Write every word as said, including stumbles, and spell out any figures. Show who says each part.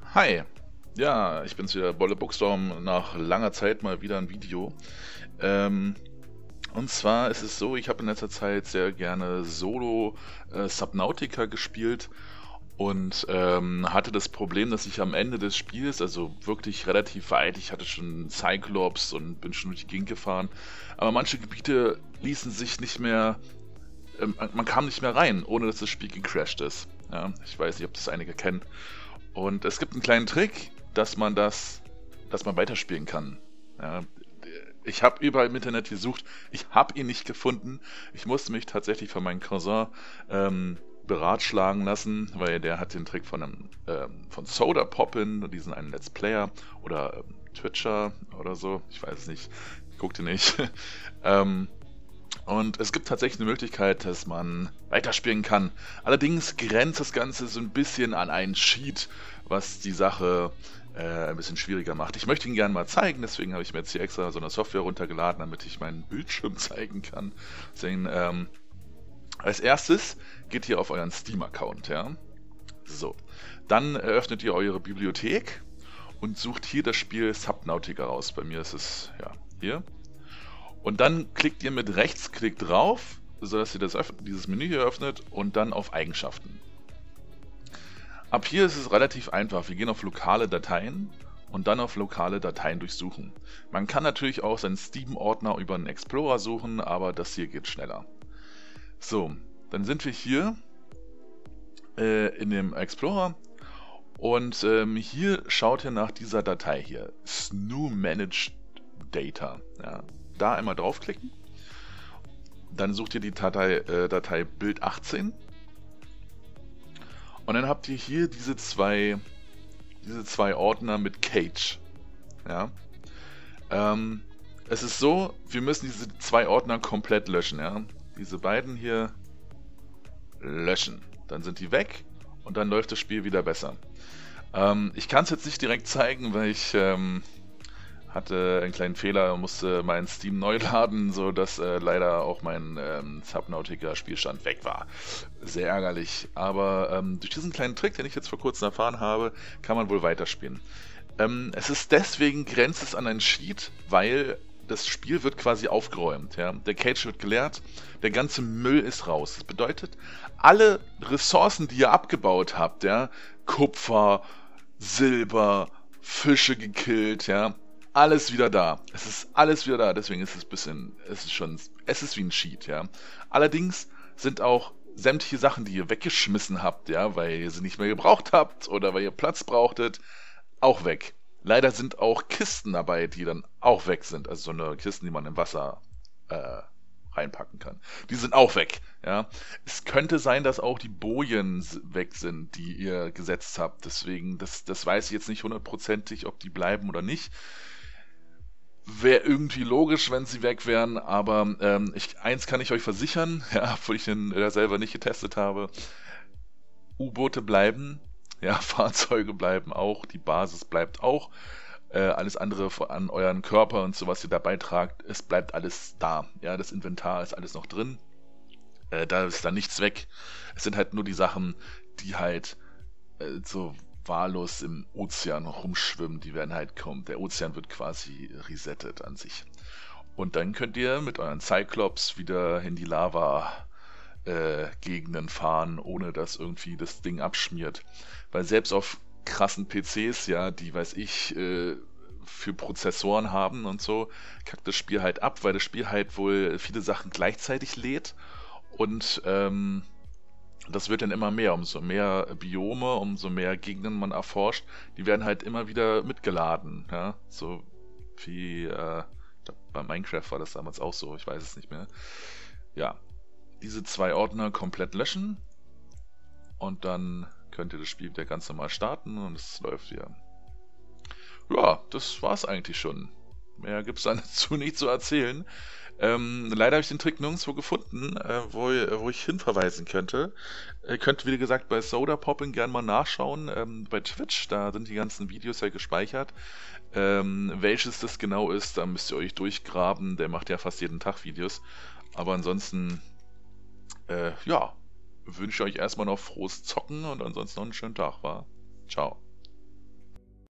Speaker 1: Hi, ja, ich bin's wieder, Bolle Bookstorm, nach langer Zeit mal wieder ein Video. Ähm, und zwar ist es so, ich habe in letzter Zeit sehr gerne Solo äh, Subnautica gespielt und ähm, hatte das Problem, dass ich am Ende des Spiels, also wirklich relativ weit, ich hatte schon Cyclops und bin schon durch die Gegend gefahren, aber manche Gebiete ließen sich nicht mehr, ähm, man kam nicht mehr rein, ohne dass das Spiel gecrashed ist. Ja, ich weiß nicht, ob das einige kennen. Und es gibt einen kleinen Trick, dass man das, dass man weiterspielen kann. Ja, ich habe überall im Internet gesucht, ich habe ihn nicht gefunden. Ich musste mich tatsächlich von meinem Cousin ähm, beratschlagen lassen, weil der hat den Trick von einem ähm, von Soda Poppin, diesen einen Let's Player oder ähm, Twitcher oder so, ich weiß es nicht, guckte nicht. ähm, und es gibt tatsächlich eine Möglichkeit, dass man weiterspielen kann. Allerdings grenzt das Ganze so ein bisschen an einen Cheat, was die Sache äh, ein bisschen schwieriger macht. Ich möchte ihn gerne mal zeigen, deswegen habe ich mir jetzt hier extra so eine Software runtergeladen, damit ich meinen Bildschirm zeigen kann. Deswegen, ähm, als erstes geht ihr auf euren Steam-Account, ja. So. Dann eröffnet ihr eure Bibliothek und sucht hier das Spiel Subnautica raus. Bei mir ist es, ja, hier. Und dann klickt ihr mit Rechtsklick drauf, sodass ihr das, dieses Menü hier öffnet und dann auf Eigenschaften. Ab hier ist es relativ einfach. Wir gehen auf lokale Dateien und dann auf lokale Dateien durchsuchen. Man kann natürlich auch seinen Steam-Ordner über einen Explorer suchen, aber das hier geht schneller. So, dann sind wir hier äh, in dem Explorer und ähm, hier schaut ihr nach dieser Datei hier, S N U Managed Data. Ja. Da einmal draufklicken, dann sucht ihr die Datei, äh, Datei Bild achtzehn und dann habt ihr hier diese zwei, diese zwei Ordner mit Cage. Ja? Ähm, es ist so, wir müssen diese zwei Ordner komplett löschen. Ja? Diese beiden hier löschen, dann sind die weg und dann läuft das Spiel wieder besser. Ähm, ich kann es jetzt nicht direkt zeigen, weil ich ähm, hatte einen kleinen Fehler und musste meinen Steam neu laden, so dass äh, leider auch mein ähm, Subnautica-Spielstand weg war. Sehr ärgerlich, aber ähm, durch diesen kleinen Trick, den ich jetzt vor kurzem erfahren habe, kann man wohl weiterspielen. Ähm, es ist deswegen grenzt es an einen Cheat, weil das Spiel wird quasi aufgeräumt. Ja? Der Cage wird geleert, der ganze Müll ist raus. Das bedeutet, alle Ressourcen, die ihr abgebaut habt, ja, Kupfer, Silber, Fische gekillt, ja, alles wieder da. Es ist alles wieder da, deswegen ist es ein bisschen, es ist schon, es ist wie ein Cheat, ja. Allerdings sind auch sämtliche Sachen, die ihr weggeschmissen habt, ja, weil ihr sie nicht mehr gebraucht habt oder weil ihr Platz brauchtet, auch weg. Leider sind auch Kisten dabei, die dann auch weg sind. Also so eine Kisten, die man im Wasser äh, reinpacken kann. Die sind auch weg, ja. Es könnte sein, dass auch die Bojen weg sind, die ihr gesetzt habt. Deswegen, das, das weiß ich jetzt nicht hundertprozentig, ob die bleiben oder nicht. Wäre irgendwie logisch, wenn sie weg wären, aber ähm, ich, eins kann ich euch versichern, ja, obwohl ich den äh, selber nicht getestet habe. U-Boote bleiben, ja, Fahrzeuge bleiben auch, die Basis bleibt auch. Äh, alles andere an euren Körper und so, was ihr dabei tragt, es bleibt alles da. Ja, das Inventar ist alles noch drin. Äh, da ist dann nichts weg. Es sind halt nur die Sachen, die halt äh, so wahllos im Ozean rumschwimmen, die werden halt kommen. Der Ozean wird quasi resettet an sich. Und dann könnt ihr mit euren Cyclops wieder in die Lava-Gegenden äh, fahren, ohne dass irgendwie das Ding abschmiert. Weil selbst auf krassen P Cs, ja, die, weiß ich, äh, für Prozessoren haben und so, kackt das Spiel halt ab, weil das Spiel halt wohl viele Sachen gleichzeitig lädt und ähm, das wird dann immer mehr, umso mehr Biome, umso mehr Gegenden man erforscht, die werden halt immer wieder mitgeladen, ja, so wie äh, bei Minecraft war das damals auch so, ich weiß es nicht mehr. Ja, diese zwei Ordner komplett löschen und dann könnt ihr das Spiel wieder ganz normal starten und es läuft wieder. Ja, das war's eigentlich schon. Mehr gibt's dazu nicht zu erzählen. Ähm, leider habe ich den Trick nirgendwo gefunden, äh, wo, wo ich hinverweisen könnte. Ihr könnt, wie gesagt, bei Soda Poppin gerne mal nachschauen. Ähm, bei Twitch, da sind die ganzen Videos ja gespeichert. Ähm, welches das genau ist, da müsst ihr euch durchgraben. Der macht ja fast jeden Tag Videos. Aber ansonsten, äh, ja, wünsche ich euch erstmal noch frohes Zocken und ansonsten noch einen schönen Tag, wa? Ciao.